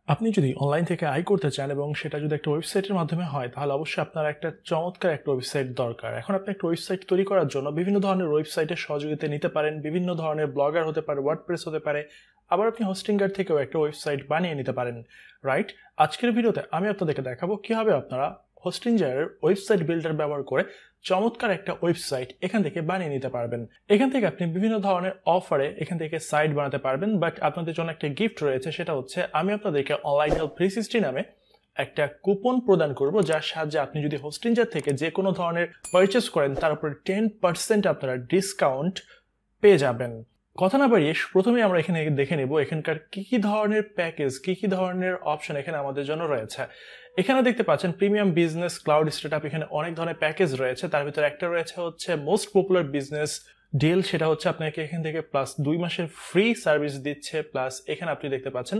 আপনি যদি অনলাইন থেকে আয় করতে চান এবং সেটা যদি একটা ওয়েবসাইটের মাধ্যমে হয় তাহলে অবশ্যই আপনার একটা চমৎকার একটা ওয়েবসাইট দরকার। এখন আপনি একটা ওয়েবসাইট তৈরি করার জন্য বিভিন্ন ধরনের ওয়েবসাইটের সহযোগিতা নিতে পারেন, বিভিন্ন ধরনের ব্লগার হতে পারে, ওয়ার্ডপ্রেস হতে পারে, আবার আপনি হোস্টিংগার থেকেও একটা ওয়েবসাইট বানিয়ে নিতে পারেন, রাইট? আজকের ভিডিওতে আমি আপনাদেরকে দেখাবো কিভাবে আপনারা হোস্টিংজারের ওয়েবসাইট বিল্ডার ব্যবহার করে চমৎকার একটা ওয়েবসাইট এখান থেকে বানিয়ে নিতে পারবেন। এখান থেকে আপনি বিভিন্ন ধরনের অফারে এখান থেকে সাইট বানাতে পারবেন, বাট আপনাদের জন্য একটা গিফট রয়েছে, সেটা হচ্ছে আমি আপনাদেরকে অনলাইন হেল্প 360 নামে একটা কুপন প্রদান করব, যার সাহায্যে আপনি যদি হোস্টিংজার থেকে যে কোনো ধরনের পারচেস করেন তার উপরে 10% আপনারা ডিসকাউন্ট পেয়ে যাবেন। কথা না বাড়িয়ে প্রথমেই আমরা এখানে দেখে নেব এখানকার কি ধরনের প্যাকেজ, কি ধরনের অপশন এখানে আমাদের জন্য রয়েছে। এখানে দেখতে পাচ্ছেন প্রিমিয়াম বিজনেস ক্লাউড স্টার্টআপ, এখানে অনেক ধরনের প্যাকেজ রয়েছে। তার ভিতরে একটা রয়েছে হচ্ছে মোস্ট পপুলার বিজনেস ডিল, সেটা হচ্ছে আপনাকে এখান থেকে প্লাস 2 মাসের ফ্রি সার্ভিস দিচ্ছে, প্লাস এখানে আপনি দেখতে পাচ্ছেন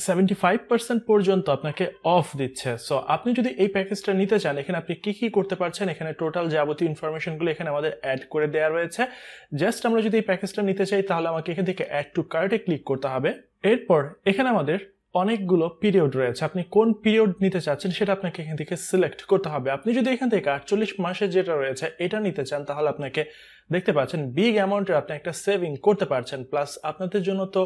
75% পর্যন্ত আপনাকে অফ দিচ্ছে। সো আপনি যদি এই প্যাকেজটা নিতে চান, এখানে আপনি কি করতে পারছেন, এখানে টোটাল যাবতীয় ইনফরমেশনগুলো এখানে আমাদের অ্যাড করে দেওয়া রয়েছে। জাস্ট আমরা যদি এই প্যাকেজটা নিতে চাই তাহলে আমাকে এখান থেকে অ্যাড টু কার্টে ক্লিক করতে হবে। এরপর এখানে আমাদের অনেকগুলো পিরিয়ড রয়েছে, আপনি কোন পিরিয়ড নিতে চাচ্ছেন সেটা আপনাকে এখান থেকে সিলেক্ট করতে হবে। আপনি যদি এখান থেকে 48 মাসের যেটা রয়েছে এটা নিতে চান তাহলে আপনাকে দেখতে পাচ্ছেন বিগ অ্যামাউন্টের আপনি একটা সেভিং করতে পারছেন, প্লাস আপনাদের জন্য তো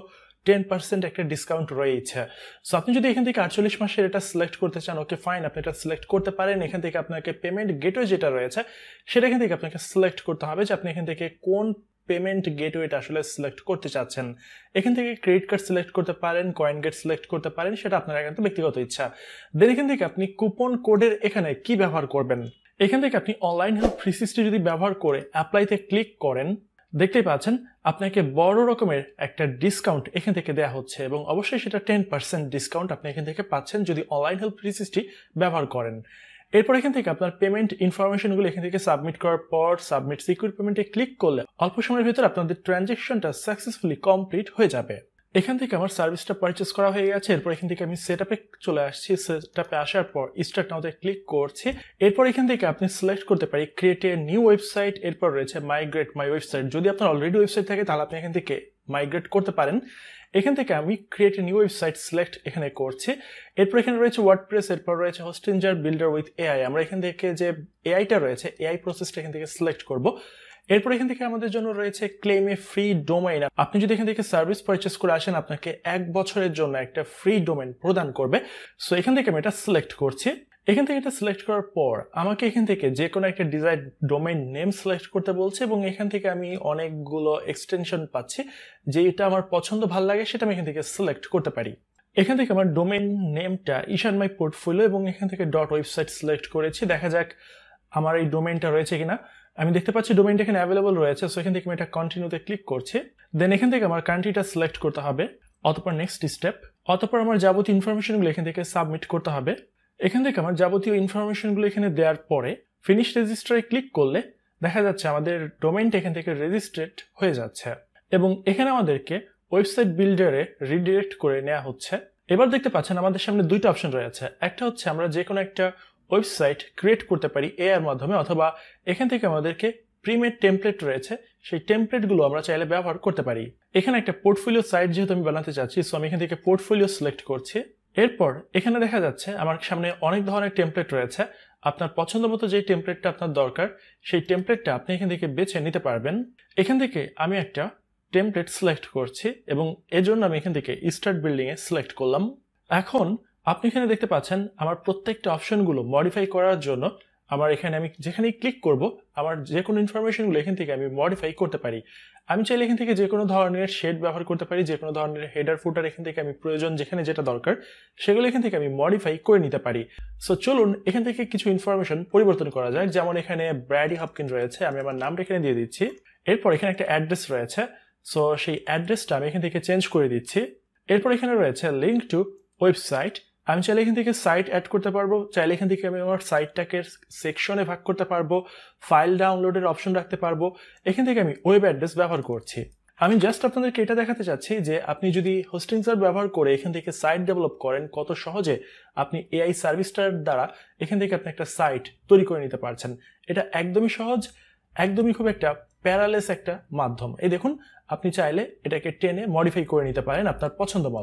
10% একটা ডিসকাউন্ট রয়েছে। সো আপনি যদি এখান থেকে 48 মাসের এটা সিলেক্ট করতে চান, ওকে ফাইন, আপনি এটা সিলেক্ট করতে পারেন। এখান থেকে আপনাকে পেমেন্ট গেটওয়ে যেটা রয়েছে সেটা এখান থেকে আপনাকে সিলেক্ট করতে হবে যে আপনি এখান থেকে কোন পেমেন্ট গেটওয়েটা আসলে সিলেক্ট করতে চাচ্ছেন। এখান থেকে ক্রেডিট কার্ড সিলেক্ট করতে পারেন, কয়েন গেট সিলেক্ট করতে পারেন, সেটা আপনার একান্ত ব্যক্তিগত ইচ্ছা। দেন এখান থেকে আপনি কুপন কোডের এখানে কি ব্যবহার করবেন, এখান থেকে আপনি অনলাইন হেল্প 360 যদি ব্যবহার করে অ্যাপ্লাইতে ক্লিক করেন, দেখতেই পাচ্ছেন আপনাকে বড় রকমের একটা ডিসকাউন্ট এখান থেকে দেওয়া হচ্ছে, এবং অবশ্যই সেটা 10% ডিসকাউন্ট আপনি এখান থেকে পাচ্ছেন যদি অনলাইন হেল্প 360 ব্যবহার করেন। এরপর এখান থেকে আপনার পেমেন্ট ইনফরমেশনগুলো এখান থেকে সাবমিট করার পর সাবমিট সিকিউর পেমেন্টে ক্লিক করলে অল্প সময়ের ভিতরে আপনাদের ট্রানজ্যাকশনটা সাকসেসফুলি কমপ্লিট হয়ে যাবে। এখান থেকে আমার সার্ভিসটা পারচেস করা হয়ে গেছে। এরপর এখান থেকে আমি সেটআপে চলে আসছি। সেটআপে আসার পর স্টার্ট নাওতে ক্লিক করছি। এরপর এখান থেকে আপনি সিলেক্ট করতে পারি ক্রিয়েট এ নিউ ওয়েবসাইট, এরপর রয়েছে মাইগ্রেট মাই ওয়েবসাইট। যদি আপনার অলরেডি ওয়েবসাইট থাকে তাহলে আপনি এখান থেকে মাইগ্রেট করতে পারেন। এখান থেকে আমি create a new website select এখানে করছি। এরপর এখানে রয়েছে ওয়ার্ডপ্রেস, এরপর রয়েছে হোস্টিংজার বিল্ডার উইথ এআই। আমরা এখান থেকে যে এআইটা রয়েছে এআই প্রসেসটা এখান থেকে সিলেক্ট করব। এরপর এখান থেকে আমাদের জন্য রয়েছে ক্লেম এ ফ্রি ডোমেইন। আপনি যদি এখান থেকে সার্ভিস পারচেস করে আসেন আপনাকে 1 বছরের জন্য একটা ফ্রি ডোমেইন প্রদান করবে। সো এখান থেকে আমি এটা সিলেক্ট করছি। এখান থেকে এটা সিলেক্ট করার পর আমাকে এখান থেকে যে কোনো একটা ডিজাইন ডোমেইন নেম সিলেক্ট করতে বলছে, এবং এখান থেকে আমি অনেকগুলো এক্সটেনশন পাচ্ছি, যে এটা আমার পছন্দ ভালো লাগে সেটা আমি এখান থেকে সিলেক্ট করতে পারি। এখান থেকে আমার ডোমেইন নেমটা ঈশান মাই পোর্টফোলিও, এবং এখান থেকে ডট ওয়েবসাইট সিলেক্ট করেছি। দেখা যাক আমার এই ডোমেইনটা রয়েছে কিনা। আমি দেখতে পাচ্ছি ডোমেইনটা এখানে অ্যাভেলেবল রয়েছে। সো এখান থেকে আমি এটা কন্টিনিউতে ক্লিক করছি। দেন এখান থেকে আমার কান্ট্রিটা সিলেক্ট করতে হবে, অতঃপর নেক্সট স্টেপ, অতঃপর আমার যাবতীয় ইনফরমেশনগুলো এখান থেকে সাবমিট করতে হবে। এখান থেকে আমার যাবতীয় ইনফরমেশনগুলো এখানে দেওয়ার পরে ফিনিশ রেজিস্টারে ক্লিক করলে দেখা যাচ্ছে আমাদের ডোমেইনটা এখান থেকে রেজিস্ট্রেড হয়ে যাচ্ছে, এবং এখানে আমাদেরকে ওয়েবসাইট বিল্ডারে রিডিরেক্ট করে নেওয়া হচ্ছে। এবার দেখতে পাচ্ছেন আমাদের সামনে দুইটা অপশন রয়েছে। একটা হচ্ছে আমরা যে কোনো একটা ওয়েবসাইট ক্রিয়েট করতে পারি এআইয়ের মাধ্যমে, অথবা এখান থেকে আমাদেরকে প্রিমেড টেমপ্লেট রয়েছে, সেই টেমপ্লেটগুলো আমরা চাইলে ব্যবহার করতে পারি। এখানে একটা পোর্টফোলিও সাইট যেহেতু আমি বানাতে চাচ্ছি, সো আমি এখান থেকে পোর্টফোলিও সিলেক্ট করছি। এরপর এখানে দেখা যাচ্ছে আমার সামনে অনেক ধরনের টেমপ্লেট রয়েছে। আপনার পছন্দ মতো যে টেমপ্লেটটা আপনার দরকার সেই টেমপ্লেটটা আপনি এখান থেকে বেছে নিতে পারবেন। এখান থেকে আমি একটা টেমপ্লেট সিলেক্ট করছি, এবং এজন্য আমি এখান থেকে স্টার্ট বিল্ডিংয়ে সিলেক্ট করলাম। এখন আপনি এখানে দেখতে পাচ্ছেন আমার প্রত্যেকটা অপশনগুলো মডিফাই করার জন্য আমার এখানে আমি যেখানেই ক্লিক করব আমার যে কোনো ইনফরমেশনগুলো এখান থেকে আমি মডিফাই করতে পারি। আমি চাইলে এখান থেকে যে কোনো ধরনের শেড ব্যবহার করতে পারি, যে কোনো ধরনের হেডার ফুটার এখান থেকে আমি প্রয়োজন যেখানে যেটা দরকার সেগুলো এখান থেকে আমি মডিফাই করে নিতে পারি। সো চলুন এখান থেকে কিছু ইনফরমেশন পরিবর্তন করা যায়। যেমন এখানে ব্র্যাডি হপকিন রয়েছে, আমি আমার নামটা এখানে দিয়ে দিচ্ছি। এরপর এখানে একটা অ্যাড্রেস রয়েছে, সো সেই অ্যাড্রেসটা আমি এখান থেকে চেঞ্জ করে দিচ্ছি। এরপর এখানে রয়েছে লিঙ্ক টু ওয়েবসাইট। আমি চাইলে এখান থেকে সাইট অ্যাড করতে পারবো, চাইলে এখান থেকে আমি আমার সাইটটাকে সেকশনে ভাগ করতে পারবো, ফাইল ডাউনলোডের অপশন রাখতে পারবো। এখান থেকে আমি ওয়েব অ্যাড্রেস ব্যবহার করছি। আমি জাস্ট আপনাদেরকে এটা দেখাতে চাচ্ছি যে আপনি যদি হোস্টিংজার ব্যবহার করে এখান থেকে সাইট ডেভেলপ করেন, কত সহজে আপনি এআই সার্ভিসটার দ্বারা এখান থেকে আপনি একটা সাইট তৈরি করে নিতে পারছেন। এটা একদমই সহজ, একদমই খুব একটা প্যারালেস একটা মাধ্যম। এই দেখুন, আপনি চাইলে এটাকে টেনে মডিফাই করে নিতে পারেন আপনার পছন্দ মতো।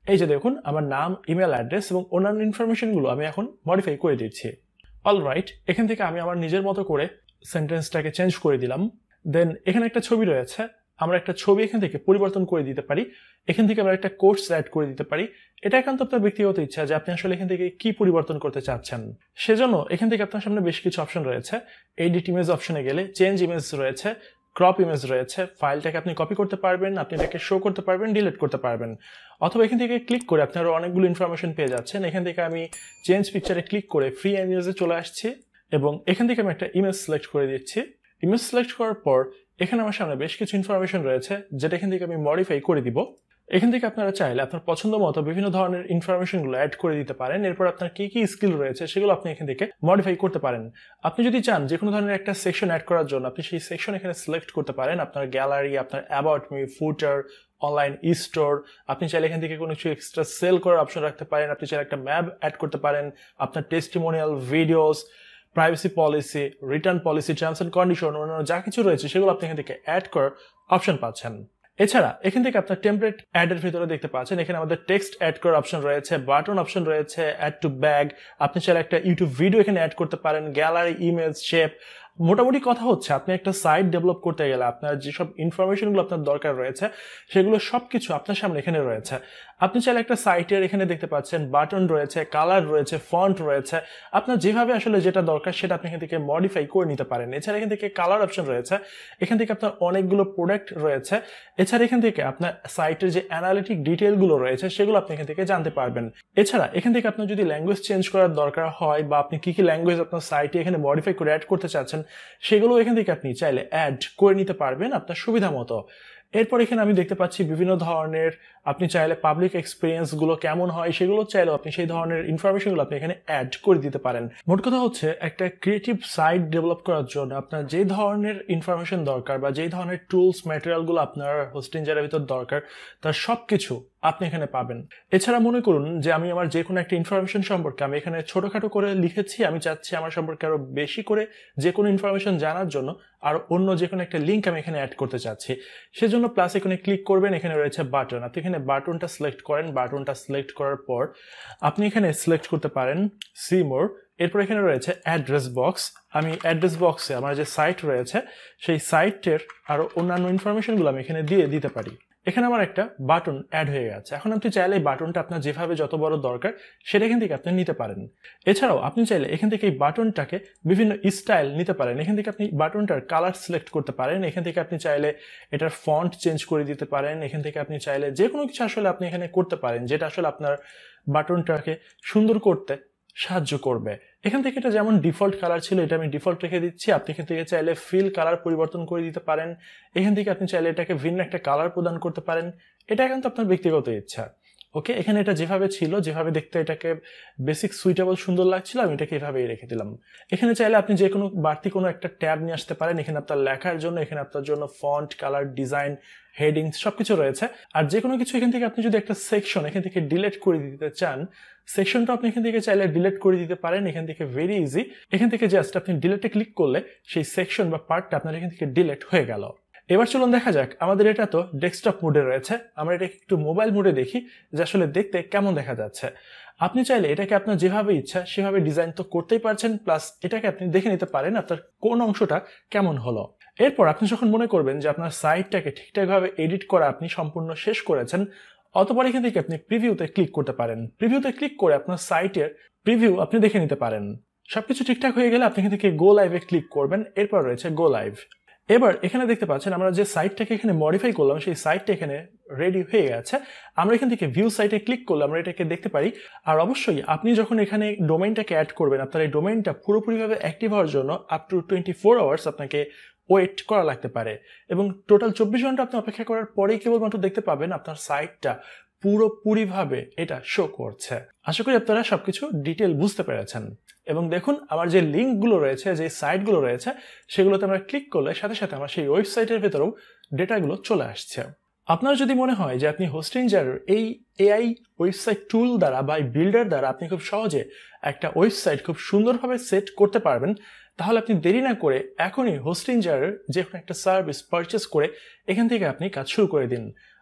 এই যে দেখুন আমার নাম, ইমেল অ্যাড্রেস এবং অন্যান্য ইনফরমেশনগুলো আমি এখন মডিফাই করে দিচ্ছি। অলরাইট, এখান থেকে আমি আমার নিজের মতো করে সেন্টেন্সটাকে চেঞ্জ করে দিলাম। দেন এখানে একটা ছবি রয়েছে, আমরা একটা ছবি এখান থেকে পরিবর্তন করে দিতে পারি। এখান থেকে আমরা একটা কোটস অ্যাড করে দিতে পারি। এটা একান্ত আপনার ব্যক্তিগত ইচ্ছা যে আপনি আসলে এখান থেকে কি পরিবর্তন করতে চাচ্ছেন। সেজন্য এখান থেকে আপনার সামনে বেশ কিছু অপশন রয়েছে। এডিট ইমেজ অপশনে গেলে চেঞ্জ ইমেজ রয়েছে, ক্রপ ইমেজ রয়েছে। ফাইলটাকে আপনি কপি করতে পারবেন, আপনি এটাকে শো করতে পারবেন, ডিলিট করতে পারবেন। অথবা এখান থেকে ক্লিক করে আপনারা অনেকগুলো ইনফরমেশন পেয়ে যাচ্ছেন। এখান থেকে আমি চেঞ্জ পিকচারে ক্লিক করে ফ্রি ইমেজে চলে আসছি এবং এখান থেকে আমি একটা ইমেজ সিলেক্ট করে দিচ্ছি। ইমেজ সিলেক্ট করার পর এখানে আমার সামনে বেশ কিছু ইনফরমেশন রয়েছে যেটা এখান থেকে আমি মডিফাই করে দিব। এখান থেকে আপনারা চাইলে আপনার পছন্দ মতো বিভিন্ন ধরনের ইনফরমেশনগুলো অ্যাড করে দিতে পারেন। এরপর আপনার কি কি স্কিল রয়েছে সেগুলো আপনি এখান থেকে মডিফাই করতে পারেন। আপনি যদি চান যে কোনো ধরনের একটা সেকশন অ্যাড করার জন্য আপনি সেই সেকশন এখানে সিলেক্ট করতে পারেন। আপনার গ্যালারি, আপনার about me, footer, online store, আপনি চাইলে এখান থেকে কোনো কিছু এক্সট্রা সেল করার অপশন রাখতে পারেন। আপনি চাইলে একটা ম্যাপ অ্যাড করতে পারেন। আপনার testimonial, videos, privacy policy, return policy, terms and condition, অন্যান্য যা কিছু রয়েছে সেগুলো আপনি এখান থেকে অ্যাড করার অপশন পাচ্ছেন। এছাড়া এখান থেকে আপনার টেমপ্লেট অ্যাড এর ভিতরে দেখতে পাচ্ছেন এখানে আমাদের টেক্সট অ্যাড করার অপশন রয়েছে, বাটন অপশন রয়েছে, অ্যাড টু ব্যাগ, আপনি চাইলে একটা ইউটিউব ভিডিও এখানে অ্যাড করতে পারেন, গ্যালারি, ইমেজ, শেপ। মোটামুটি কথা হচ্ছে আপনি একটা সাইট ডেভেলপ করতে গেলে আপনার যেসব ইনফরমেশনগুলো আপনার দরকার রয়েছে সেগুলো সবকিছু আপনার সামনে এখানে রয়েছে। আপনি চাইলে একটা সাইটের এখানে দেখতে পাচ্ছেন বাটন রয়েছে, কালার রয়েছে, ফন্ট রয়েছে। আপনার যেভাবে আসলে যেটা দরকার সেটা আপনি এখান থেকে মডিফাই করে নিতে পারেন। এছাড়া এখান থেকে কালার অপশন রয়েছে, এখান থেকে আপনার অনেকগুলো প্রোডাক্ট রয়েছে। এছাড়া এখান থেকে আপনার সাইটের যে অ্যানালিটিক ডিটেলগুলো রয়েছে সেগুলো আপনি এখান থেকে জানতে পারবেন। এছাড়া এখান থেকে আপনার যদি ল্যাঙ্গুয়েজ চেঞ্জ করার দরকার হয় বা আপনি কি কি ল্যাঙ্গুয়েজ আপনার সাইটে এখানে মডিফাই করে অ্যাড করতে চাচ্ছেন সেগুলো এখান থেকে আপনি চাইলে অ্যাড করে নিতে পারবেন আপনার সুবিধা মতো। এরপর এখানে আমি দেখতে পাচ্ছি বিভিন্ন ধরনের আপনি চাইলে পাবলিক এক্সপিরিয়েন্স গুলো কেমন হয় সেগুলো চাইলেও আপনি সেই ধরনের ইনফরমেশনগুলো আপনি এখানে অ্যাড করে দিতে পারেন। মোট কথা হচ্ছে একটা ক্রিয়েটিভ সাইট ডেভেলপ করার জন্য আপনার যে ধরনের ইনফরমেশন দরকার বা যে ধরনের টুলস ম্যাটেরিয়ালগুলো আপনার হোস্টিংজারের ভিতর দরকার তার সবকিছু আপনি এখানে পাবেন। এছাড়া মনে করুন যে আমি আমার যে কোনো একটা ইনফরমেশন সম্পর্কে আমি এখানে ছোটখাটো করে লিখেছি, আমি চাচ্ছি আমার সম্পর্কে আরো বেশি করে যে কোনো ইনফরমেশন জানার জন্য আর অন্য যে কোনো একটা লিঙ্ক আমি এখানে অ্যাড করতে চাচ্ছি, সেজন্য প্লাস এখানে ক্লিক করবেন। এখানে রয়েছে বাটন, আপনি এখানে বাটনটা সিলেক্ট করেন। বাটনটা সিলেক্ট করার পর আপনি এখানে সিলেক্ট করতে পারেন সি মোর। এরপর এখানে রয়েছে অ্যাড্রেস বক্স। আমি অ্যাড্রেস বক্সে আমার যে সাইট রয়েছে সেই সাইটের আরো অন্যান্য ইনফরমেশনগুলো আমি এখানে দিয়ে দিতে পারি। এখানে আমার একটা বাটন অ্যাড হয়ে গেছে। এখন আপনি চাইলে এই বাটনটা আপনার যেভাবে যত বড় দরকার সেটা এখান থেকে আপনি নিতে পারেন। এছাড়াও আপনি চাইলে এখান থেকে এই বাটনটাকে বিভিন্ন স্টাইল নিতে পারেন। এখান থেকে আপনি বাটনটার কালার সিলেক্ট করতে পারেন। এখান থেকে আপনি চাইলে এটার ফন্ট চেঞ্জ করে দিতে পারেন। এখান থেকে আপনি চাইলে যে কোনো কিছু আসলে আপনি এখানে করতে পারেন যেটা আসলে আপনার বাটনটাকে সুন্দর করতে সাহায্য করবে। এখান থেকে এটা যেমন ডিফল্ট কালার ছিল এটা আমি ডিফল্ট রেখে দিচ্ছি। আপনি এখান থেকে চাইলে ফিল কালার পরিবর্তন করে দিতে পারেন। এখান থেকে আপনি চাইলে এটাকে ভিন্ন একটা কালার প্রদান করতে পারেন। এটা কিন্তু আপনার ব্যক্তিগত ইচ্ছা। ওকে, এখানে এটা যেভাবে ছিল, যেভাবে দেখতে এটাকে বেসিক সুইটেবল সুন্দর লাগছিল, আমি এটাকে এভাবেই রেখে দিলাম। এখানে চাইলে আপনি যে কোনো বাড়তি কোনো একটা ট্যাব নিয়ে আসতে পারেন। এখানে আপনার লেখার জন্য, এখানে আপনার জন্য ফন্ট, কালার, ডিজাইন, হেডিংস সবকিছু রয়েছে। আর যে কোনো কিছু এখান থেকে আপনি যদি একটা সেকশন এখান থেকে ডিলিট করে দিতে চান, সেকশনটা আপনি এখান থেকে চাইলে ডিলিট করে দিতে পারেন। এখান থেকে ভেরি ইজি, এখান থেকে জাস্ট আপনি ডিলিটে ক্লিক করলে সেই সেকশন বা পার্টটা আপনার এখান থেকে ডিলিট হয়ে গেল। এবার চলুন দেখা যাক, আমাদের এটা তো ডেস্কটপ মোডে রয়েছে, আমরা এটা একটু মোবাইল মোডে দেখি যে আসলে দেখতে কেমন দেখা যাচ্ছে। আপনি চাইলে এটাকে আপনার যেভাবে ইচ্ছা সেভাবে ডিজাইন তো করতেই পারছেন, প্লাস এটাকে আপনি দেখে নিতে পারেন আপনার কোন অংশটা কেমন হলো। এরপর আপনি যখন মনে করবেন যে আপনার সাইটটাকে ঠিকঠাকভাবে এডিট করা আপনি সম্পূর্ণ শেষ করেছেন, অতপর এখান থেকে আপনি প্রিভিউতে ক্লিক করতে পারেন। প্রিভিউতে ক্লিক করে আপনার সাইটের প্রিভিউ আপনি দেখে নিতে পারেন। সবকিছু ঠিকঠাক হয়ে গেলে আপনি এখান থেকে গো লাইভে ক্লিক করবেন। এরপর রয়েছে গো লাইভ। এবার এখানে দেখতে পাচ্ছেন আমরা যে সাইটটাকে এখানে মডিফাই করলাম সেই সাইটটা এখানে রেডি হয়ে গেছে। আমরা এখান থেকে ভিউ সাইটে ক্লিক করলে আমরা এটাকে দেখতে পারি। আর অবশ্যই আপনি যখন এখানে ডোমেইনটাকে অ্যাড করবেন, আপনার এই ডোমেইনটা পুরোপুরিভাবে অ্যাক্টিভ হওয়ার জন্য আপ টু 24 আওয়ার্স আপনাকে ওয়েট করা লাগতে পারে, এবং টোটাল 24 ঘন্টা আপনি অপেক্ষা করার পরেই কেবলমাত্র দেখতে পাবেন আপনার সাইটটা পুরোপুরিভাবে এটা শো করছে। আশা করি আপনারা সবকিছু ডিটেল বুঝতে পেরেছেন। এবং দেখুন আমার যে লিঙ্কগুলো রয়েছে, যে সাইটগুলো রয়েছে, সেগুলোতে আমরা ক্লিক করলে সাথে সাথে আমার সেই ওয়েবসাইটের ভেতরেও ডেটাগুলো চলে আসছে। আপনার যদি মনে হয় যে আপনি হোস্টিংজারের এই এআই ওয়েবসাইট টুল দ্বারা বা বিল্ডার দ্বারা আপনি খুব সহজে একটা ওয়েবসাইট খুব সুন্দরভাবে সেট করতে পারবেন, তাহলে আপনি দেরি না করে এখনই হোস্টিংজারের যে কোনো একটা সার্ভিস পারচেস করে এখান থেকে আপনি কাজ শুরু করে দিন।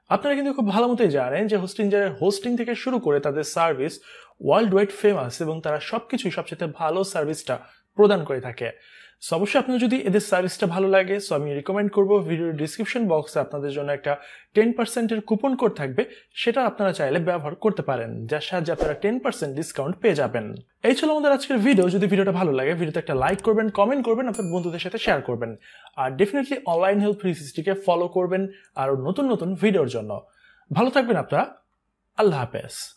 আপনারা কিন্তু খুব ভালো মতোই জানেন যে হোস্টিং থেকে শুরু করে তাদের সার্ভিস ওয়ার্ল্ড ওয়াইড ফেমাস এবং তারা সবকিছুই সবচেয়ে ভালো সার্ভিসটা প্রদান করে থাকে। সো অবশ্যই আপনার যদি এদের সার্ভিসটা ভালো লাগে, সো আমি রিকমেন্ড করবো ভিডিওর ডিসক্রিপশন বক্সে আপনাদের জন্য একটা 10% কুপন কোড থাকবে, সেটা আপনারা চাইলে ব্যবহার করতে পারেন, যার সাহায্যে আপনারা 10% ডিসকাউন্ট পেয়ে যাবেন। এই ছিল আমাদের আজকের ভিডিও। যদি ভিডিওটা ভালো লাগে ভিডিওতে একটা লাইক করবেন, কমেন্ট করবেন, আপনার বন্ধুদের সাথে শেয়ার করবেন, আর ডেফিনেটলি অনলাইন হেল্প 360কে ফলো করবেন আরও নতুন নতুন ভিডিওর জন্য। ভালো থাকবেন আপনারা। আল্লাহ হাফেজ।